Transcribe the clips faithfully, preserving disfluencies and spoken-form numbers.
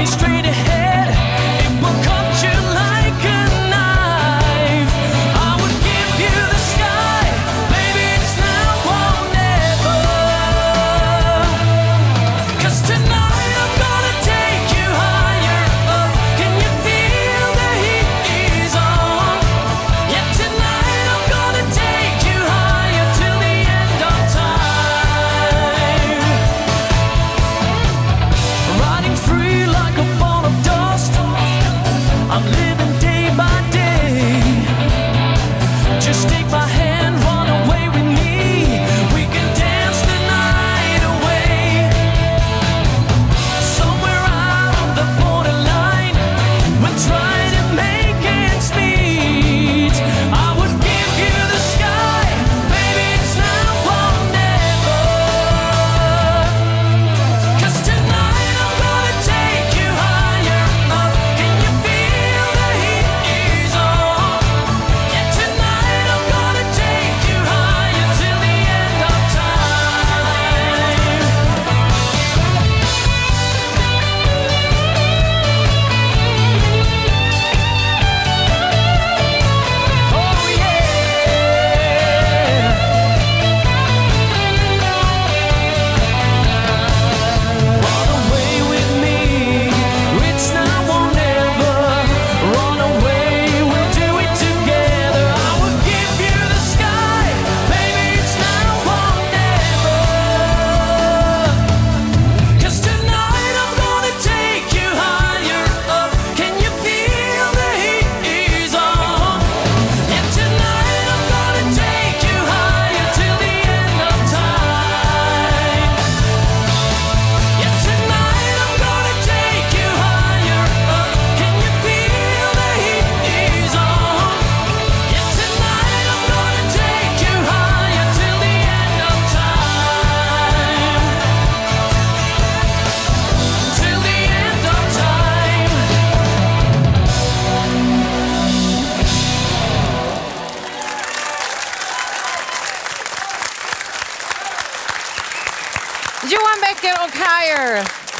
Johan Becker och Higher.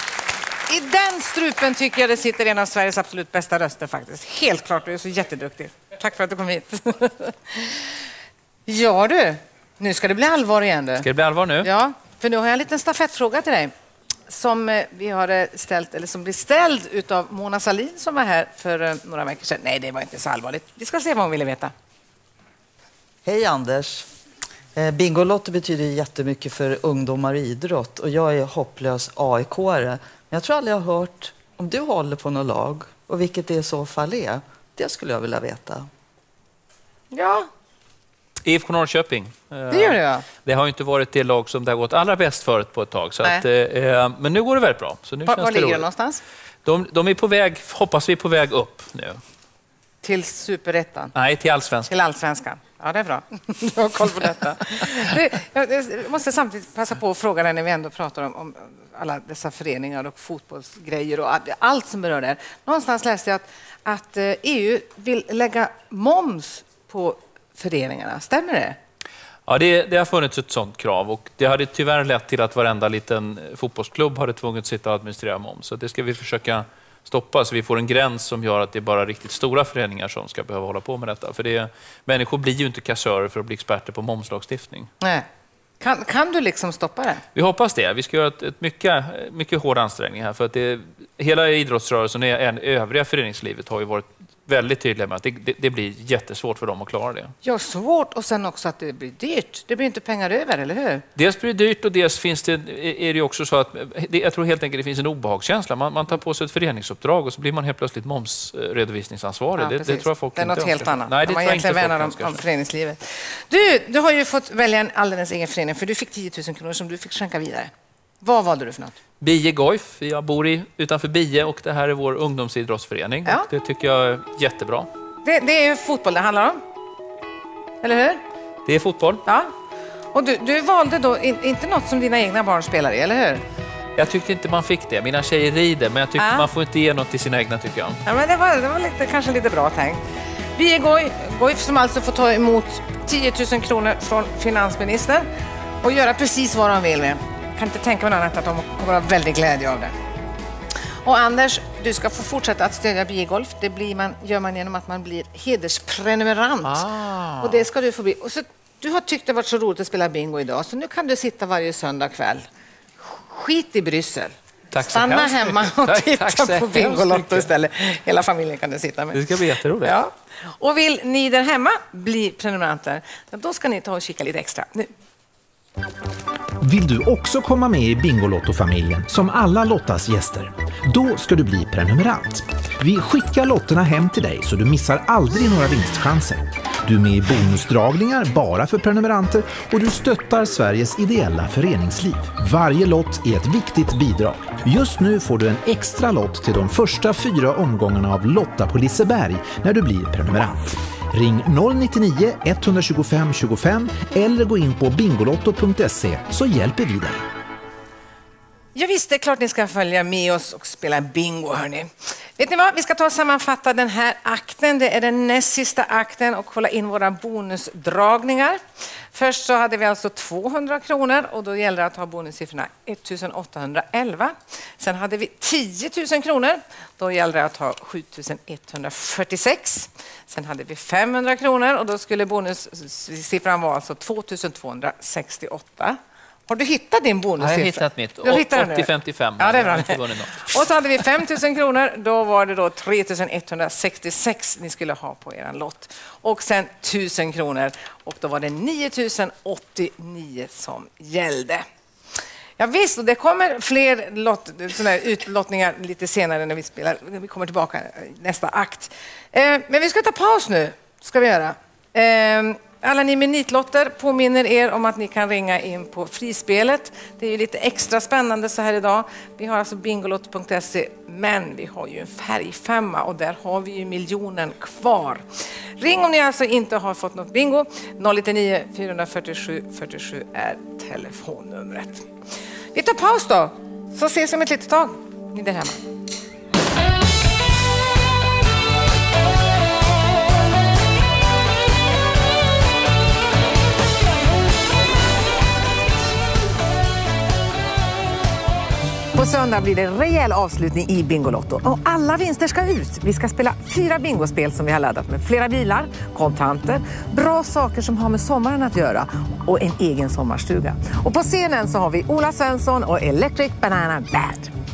I den strupen tycker jag det sitter en av Sveriges absolut bästa röster faktiskt. Helt klart, du är så jätteduktig. Tack för att du kom hit. Ja du, nu ska det bli allvar igen du. Ska det bli allvar nu? Ja, för nu har jag en liten stafettfråga till dig. Som vi har ställt, eller som blir ställd utav Mona Sahlin som var här för några veckor sedan. Nej, det var inte så allvarligt. Vi ska se vad hon ville veta. Hej Anders. Bingolotto betyder jättemycket för ungdomar och idrott. Och jag är hopplös A I K-are. Men jag tror aldrig jag har hört om du håller på något lag. Och vilket det i så fall är. Det skulle jag vilja veta. Ja. I F K Norrköping. Det gör det, ja. Det har ju inte varit det lag som det har gått allra bäst förut på ett tag. Så att, eh, men nu går det väldigt bra. Så nu var känns var det ligger roligt. det någonstans? De, de är på väg, hoppas vi, på väg upp nu. Till superettan? Nej, till allsvenskan. Till allsvenskan. Ja, det är bra. Du har koll på detta. Du, jag måste samtidigt passa på att fråga dig när vi ändå pratar om, om alla dessa föreningar och fotbollsgrejer och allt som berör det. Någonstans läste jag att, att E U vill lägga moms på föreningarna. Stämmer det? Ja, det, det har funnits ett sådant krav och det hade tyvärr lett till att varenda liten fotbollsklubb hade tvunget sitta och administrera moms. Så det ska vi försöka stoppa så vi får en gräns som gör att det är bara riktigt stora föreningar som ska behöva hålla på med detta. För det, människor blir ju inte kassörer för att bli experter på momslagstiftning. Nej. Kan, kan du liksom stoppa det? Vi hoppas det. Vi ska göra ett, ett mycket, mycket hård ansträngning här. För att det, hela idrottsrörelsen och även övriga föreningslivet har ju varit väldigt tydliga med att det, det, det blir jättesvårt för dem att klara det. Ja, svårt och sen också att det blir dyrt. Det blir inte pengar över, eller hur? Dels blir det dyrt och dels finns det, är det också så att det, jag tror helt enkelt det finns en obehagskänsla. Man, man tar på sig ett föreningsuppdrag och så blir man helt plötsligt momsredovisningsansvarig. Ja, det, det tror jag folk det är något inte helt önskar. annat. Nej, det man tror jag inte värnar folk om, om föreningslivet. Du, du har ju fått välja en alldeles egen förening för du fick tio tusen kronor som du fick skänka vidare. Vad valde du för något? Bie Goif. Jag bor i, utanför Bie och det här är vår ungdomsidrottsförening. Ja. Och det tycker jag är jättebra. Det, det är ju fotboll det handlar om. Eller hur? Det är fotboll. Ja. Och du, du valde då in, inte något som dina egna barn spelar i, eller hur? Jag tyckte inte man fick det. Mina tjejer rider, men jag tyckte Ja. man får inte ge något till sina egna, tycker jag. Ja, men det var, det var lite, kanske lite bra tänkt. Vi är Goif, Goif som alltså får ta emot tio tusen kronor från finansministern och göra precis vad de vill med. Jag kan inte tänka mig något annat att de kommer att ha väldigt glädje av det. Och Anders, du ska få fortsätta att stödja Bigolf. Det blir man, gör man genom att man blir hedersprenumerant. Ah. Och det ska du få bli. Och så, du har tyckt det varit så roligt att spela bingo idag, så nu kan du sitta varje söndag kväll. Skit i Bryssel. Tack Stanna hemma och tack, titta tack på Bingolotto istället. Hela familjen kan du sitta med. Det ska bli jätteroligt. Ja. Och vill ni där hemma bli prenumeranter, då ska ni ta och kika lite extra nu. Vill du också komma med i Bingolotto-familjen som alla Lottas gäster? Då ska du bli prenumerant. Vi skickar lotterna hem till dig så du missar aldrig några vinstchanser. Du är med i bonusdragningar bara för prenumeranter och du stöttar Sveriges ideella föreningsliv. Varje lott är ett viktigt bidrag. Just nu får du en extra lott till de första fyra omgångarna av Lotta på Liseberg när du blir prenumerant. Ring noll nio nio ett två fem två fem eller gå in på bingolotto punkt se så hjälper vi dig. Ja visst, det är klart ni ska följa med oss och spela bingo, hörni. Vet ni vad? Vi ska ta och sammanfatta den här akten. Det är den näst sista akten och kolla in våra bonusdragningar. Först så hade vi alltså tvåhundra kronor och då gäller det att ha bonussiffrorna ettusen åttahundraelva. Sen hade vi tio tusen kronor. Då gäller det att ha sjutusen etthundrafyrtiosex. Sen hade vi femhundra kronor och då skulle bonussiffran vara alltså tvåtusen tvåhundrasextioåtta. Har du hittat din bonussiffra? Jag har hittat mitt. åttio femtiofem. Ja, det är bra. Och så hade vi fem tusen kronor. Då var det då tre tusen etthundrasextiosex ni skulle ha på er lott. Och sen tusen kronor. Och då var det nio tusen åttionio som gällde. Ja visst, och det kommer fler lott, såna här utlottningar lite senare när vi spelar. Vi kommer tillbaka nästa akt. Eh, men vi ska ta paus nu. Ska vi göra. Eh, Alla ni med nitlotter påminner er om att ni kan ringa in på frispelet. Det är ju lite extra spännande så här idag. Vi har alltså bingolotto punkt se, men vi har ju en färgfemma och där har vi ju miljonen kvar. Ring om ni alltså inte har fått något bingo. noll ett nio fyra fyra sju fyra sju är telefonnumret. Vi tar paus då, så ses om ett litet tag. Ni där hemma. På söndag blir det rejäl avslutning i Bingolotto och alla vinster ska ut. Vi ska spela fyra bingospel som vi har laddat med flera bilar, kontanter, bra saker som har med sommaren att göra och en egen sommarstuga. Och på scenen så har vi Ola Svensson och Electric Banana Band.